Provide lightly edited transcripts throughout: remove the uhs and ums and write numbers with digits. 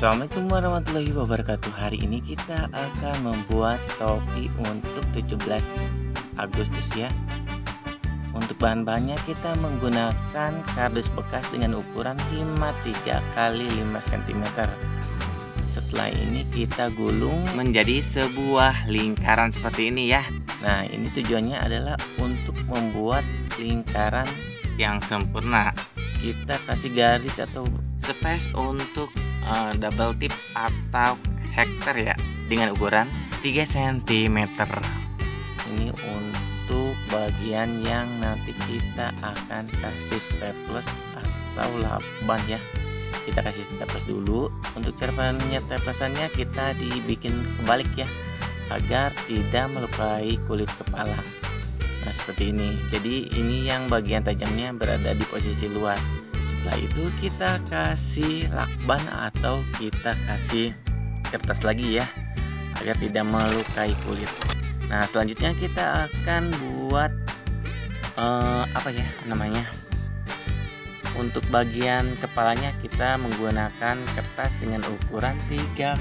Assalamualaikum warahmatullahi wabarakatuh. Hari ini kita akan membuat topi untuk 17 Agustus ya. Untuk bahan-bahannya kita menggunakan kardus bekas dengan ukuran 53 x 5 cm. Setelah ini kita gulung menjadi sebuah lingkaran seperti ini ya. Nah, ini tujuannya adalah untuk membuat lingkaran yang sempurna. Kita kasih garis atau space untuk double tip atau hektar ya, dengan ukuran 3 cm. Ini untuk bagian yang nanti kita akan kasih staples atau lakban ya. Kita kasih staples dulu. Untuk cara penyetaplesannya kita dibikin kebalik ya, agar tidak melukai kulit kepala. Nah, seperti ini. Jadi ini yang bagian tajamnya berada di posisi luar. Setelah itu kita kasih lakban atau kita kasih kertas lagi ya, agar tidak melukai kulit. Nah, selanjutnya kita akan buat apa ya namanya, untuk bagian kepalanya kita menggunakan kertas dengan ukuran 36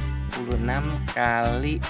x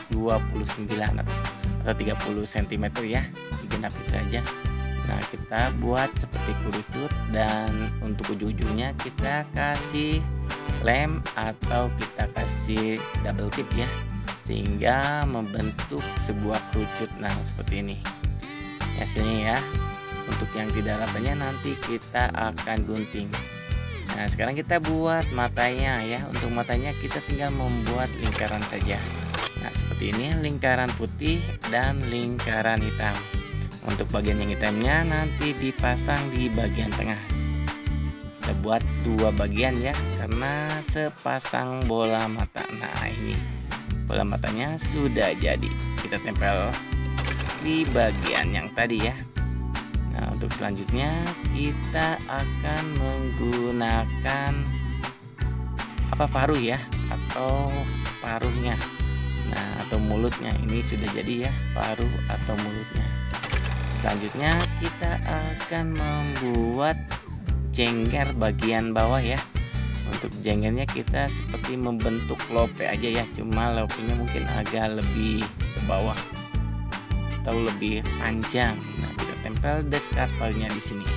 29 atau 30 cm ya, digenapin saja. Nah, kita buat seperti kerucut, dan untuk ujung-ujungnya kita kasih lem atau kita kasih double tip ya, sehingga membentuk sebuah kerucut. Nah, seperti ini hasilnya ya. Untuk yang tidak ratanya nanti kita akan gunting. Nah, sekarang kita buat matanya ya. Untuk matanya kita tinggal membuat lingkaran saja. Nah, seperti ini lingkaran putih dan lingkaran hitam. Untuk bagian yang hitamnya nanti dipasang di bagian tengah. Kita buat dua bagian ya, karena sepasang bola mata. Nah, ini bola matanya sudah jadi. Kita tempel di bagian yang tadi ya. Nah, untuk selanjutnya kita akan menggunakan paruh ya, atau paruhnya. Nah, atau mulutnya. Ini sudah jadi ya, paruh atau mulutnya. Selanjutnya kita akan membuat jengger bagian bawah ya. Untuk jenggernya kita seperti membentuk lope aja ya, cuma lopenya mungkin agak lebih ke bawah atau lebih panjang. Nah, kita tempel dekat palnya di sini.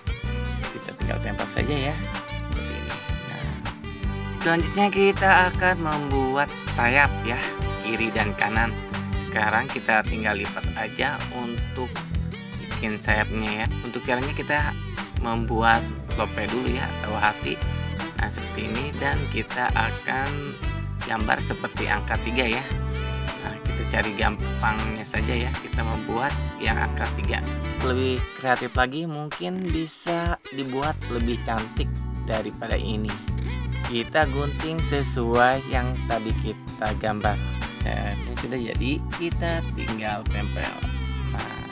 Kita tinggal tempel saja ya, seperti ini. Nah, selanjutnya kita akan membuat sayap ya, kiri dan kanan. Sekarang kita tinggal lipat aja untuk bikin sayapnya ya. Untuk caranya kita membuat lope dulu ya, atau hati. Nah, seperti ini, dan kita akan gambar seperti angka 3 ya. Nah, kita cari gampangnya saja ya, kita membuat yang angka 3. Lebih kreatif lagi mungkin bisa dibuat lebih cantik daripada ini. Kita gunting sesuai yang tadi kita gambar. Nah, ini sudah jadi, kita tinggal tempel. Nah,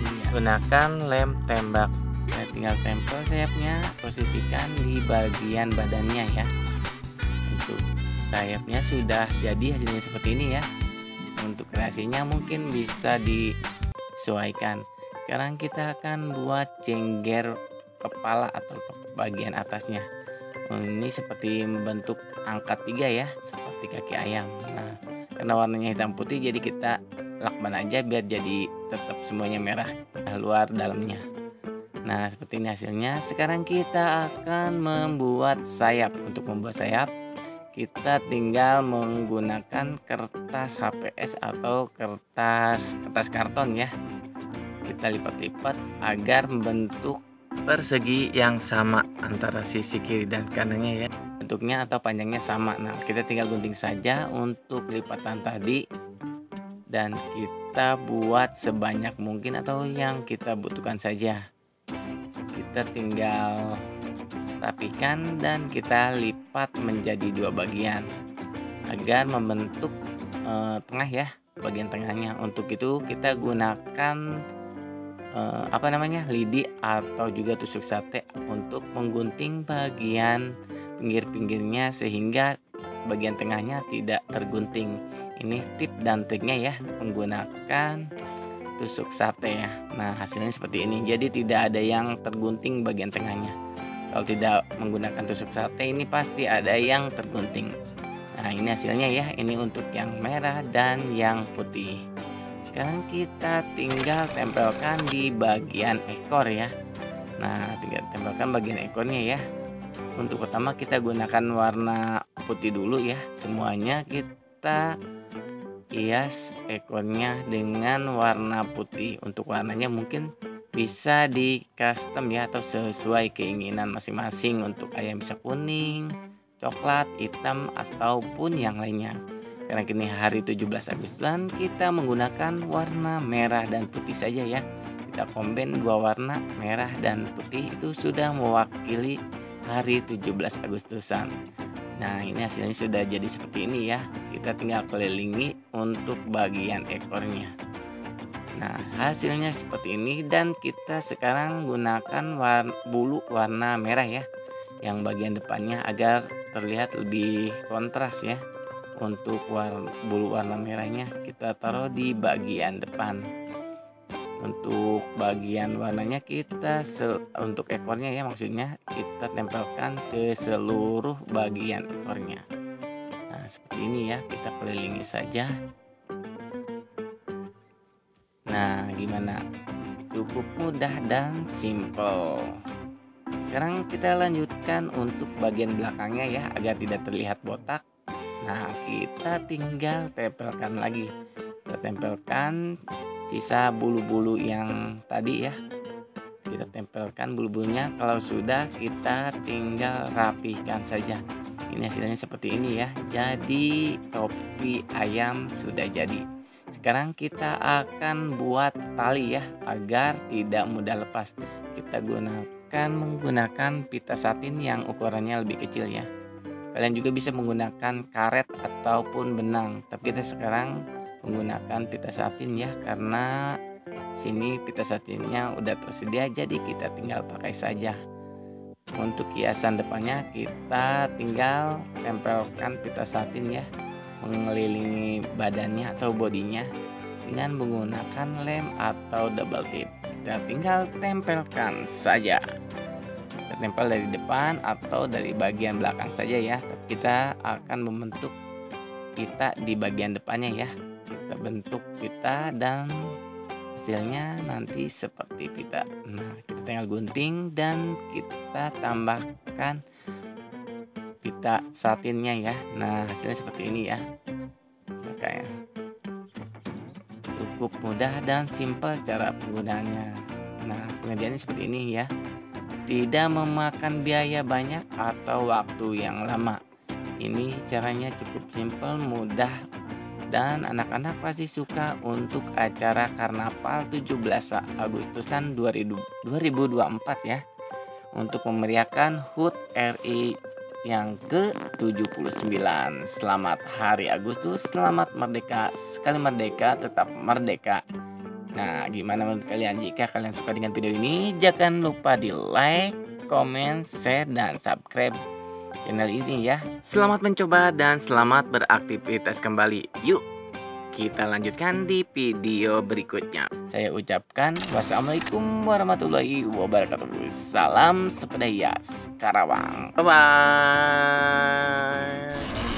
gunakan lem tembak. Nah, tinggal tempel sayapnya, posisikan di bagian badannya ya. Untuk sayapnya sudah jadi hasilnya seperti ini ya. Untuk kreasinya mungkin bisa disesuaikan. Sekarang kita akan buat jengger kepala atau bagian atasnya. Ini seperti membentuk angka 3 ya, seperti kaki ayam. Nah, karena warnanya hitam putih, jadi kita lakban aja biar jadi tetap semuanya merah luar dalamnya. Nah, seperti ini hasilnya. Sekarang kita akan membuat sayap. Untuk membuat sayap kita tinggal menggunakan kertas HPS atau kertas karton ya. Kita lipat-lipat agar membentuk persegi yang sama antara sisi kiri dan kanannya ya. Bentuknya atau panjangnya sama. Nah, kita tinggal gunting saja untuk lipatan tadi, dan kita buat sebanyak mungkin atau yang kita butuhkan saja. Kita tinggal rapikan dan kita lipat menjadi dua bagian agar membentuk tengah ya, bagian tengahnya. Untuk itu kita gunakan lidi atau juga tusuk sate untuk menggunting bagian pinggir-pinggirnya sehingga bagian tengahnya tidak tergunting. Ini tip dan triknya ya, menggunakan tusuk sate ya. Nah, hasilnya seperti ini. Jadi tidak ada yang tergunting bagian tengahnya. Kalau tidak menggunakan tusuk sate, ini pasti ada yang tergunting. Nah, ini hasilnya ya. Ini untuk yang merah dan yang putih. Sekarang kita tinggal tempelkan di bagian ekor ya. Nah, tinggal tempelkan bagian ekornya ya. Untuk pertama kita gunakan warna putih dulu ya. Semuanya kita hias ekornya dengan warna putih. Untuk warnanya mungkin bisa di custom ya, atau sesuai keinginan masing-masing. Untuk ayam bisa kuning, coklat, hitam, ataupun yang lainnya. Karena kini hari 17 Agustusan, kita menggunakan warna merah dan putih saja ya. Kita combine dua warna merah dan putih, itu sudah mewakili hari 17 Agustusan. Nah, ini hasilnya sudah jadi seperti ini ya. Kita tinggal kelilingi untuk bagian ekornya. Nah, hasilnya seperti ini, dan kita sekarang gunakan bulu warna merah ya, yang bagian depannya agar terlihat lebih kontras ya. Untuk bulu warna merahnya kita taruh di bagian depan. Untuk bagian warnanya kita untuk ekornya ya, maksudnya kita tempelkan ke seluruh bagian ekornya. Nah, seperti ini ya, kita kelilingi saja. Nah, gimana? Cukup mudah dan simple. Sekarang kita lanjutkan untuk bagian belakangnya ya, agar tidak terlihat botak. Nah, kita tinggal tempelkan lagi. Kita tempelkan sisa bulu-bulu yang tadi ya. Kita tempelkan bulu-bulunya. Kalau sudah, kita tinggal rapihkan saja. Ini hasilnya seperti ini ya. Jadi topi ayam sudah jadi. Sekarang kita akan buat tali ya, agar tidak mudah lepas. Kita menggunakan pita satin yang ukurannya lebih kecil ya. Kalian juga bisa menggunakan karet ataupun benang, tapi kita sekarang menggunakan pita satin ya, karena sini pita satinnya udah tersedia, jadi kita tinggal pakai saja. Untuk hiasan depannya kita tinggal tempelkan pita satin ya, mengelilingi badannya atau bodinya dengan menggunakan lem atau double tip. Kita tinggal tempelkan saja. Kita tempel dari depan atau dari bagian belakang saja ya. Kita akan membentuk pita di bagian depannya ya. Kita bentuk pita dan hasilnya nanti seperti pita. Nah, kita tinggal gunting dan kita tambahkan pita satinnya ya. Nah, hasilnya seperti ini ya. Makanya cukup mudah dan simpel cara penggunaannya. Nah, pengerjaannya seperti ini ya. Tidak memakan biaya banyak atau waktu yang lama. Ini caranya cukup simpel, mudah, dan anak-anak pasti suka untuk acara Karnaval 17 Agustusan 2024 ya. Untuk memeriahkan HUT RI yang ke-79. Selamat Hari Agustus, selamat merdeka. Sekali merdeka, tetap merdeka. Nah, gimana menurut kalian? Jika kalian suka dengan video ini, jangan lupa di like, comment, share, dan subscribe channel ini ya. Selamat mencoba dan selamat beraktivitas kembali. Yuk, kita lanjutkan di video berikutnya. Saya ucapkan wassalamualaikum warahmatullahi wabarakatuh. Salam sepeda hias Karawang. Bye-bye.